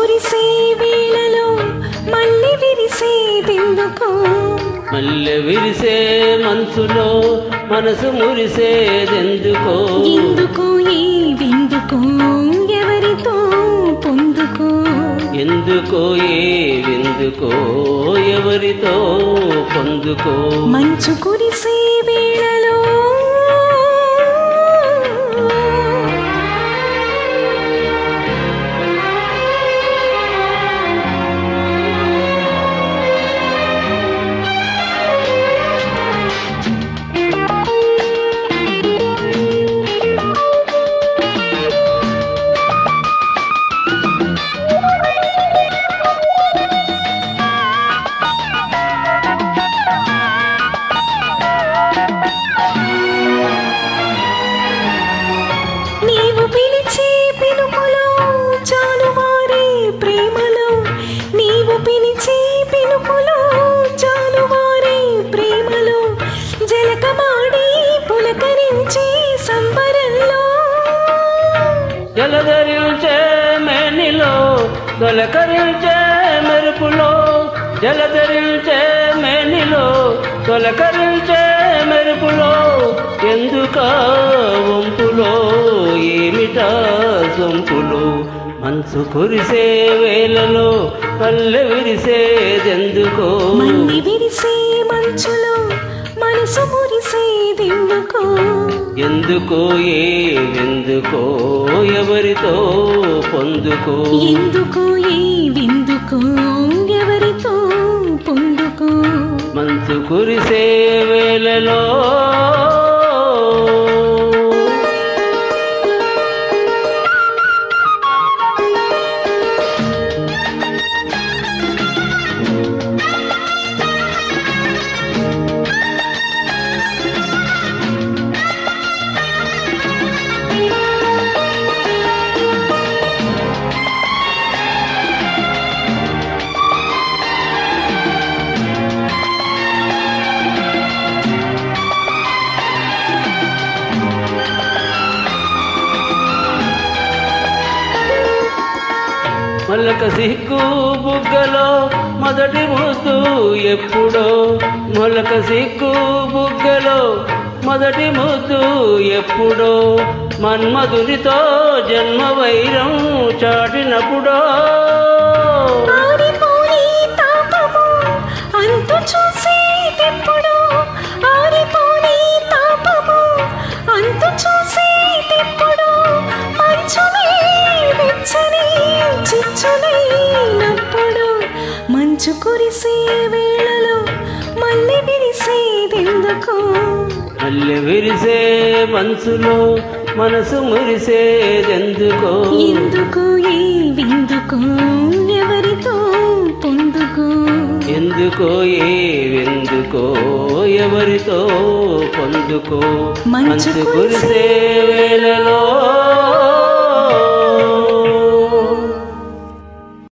కురిసే వేళలో మళ్ళీ విరిసేదెందుకో మల్లె విరిసే మనసులో మనసు మురిసేదెందుకో ఎందుకో ఏ విందుకో ఎవరితో పొందుకో ఎందుకో ఏ విందుకో ఎవరితో పొందుకో మంచు కురిసే వేళలో నీవు పిలిచే పిలుపులో జాలువారే ప్రేమలో నీవు పిలిచే పిలుపులో జాలువారే ప్రేమలో జలకమాడి పులకరించి సంబరంలో జలధరించే మేనిలో తొలకరించే మెరుపులో జలధరించే మేనిలో తొలకరించే మెరుపులో ఎందుకా వంపులో ఏమిటా సొంపులో మనసు కురిసే వేళలో పల్లె విరిసేదెందుకో మళ్ళీ విరిసే మంచులో మనసు మురిసేదెందుకో ఎందుకో ఎందుకో ఎవరితో పొందుకో ఎందుకో ఏ విందుకో ఎవరితో పొందుకో మనసు కురిసే వేళలో మొలక సిగ్గు బుగ్గలో మొదటి ముద్దు ఎప్పుడో మొలక సిగ్గు బుగ్గలో మొదటి ముద్దు ఎప్పుడో మన్మధునితో జన్మ వైరం చాటినప్పుడో ఆరిపోని తాపము అంతు చూసేదెప్పుడో ఆరిపోని తాపము అంతు చూసేదెప్పుడో మంచునే వెచ్చని చిచ్చునైనప్పుడు మంచు కురిసే వేళలో మళ్ళీ విరిసేదెందుకో మల్లె విరిసే మనసులో మనసు మురిసేదెందుకో ఎందుకో ఏ విందుకో ఎవరితో పొందుకో ఎందుకో ఏ విందుకో ఎవరితో పొందుకో మంచు మనసు కురిసే వేళలో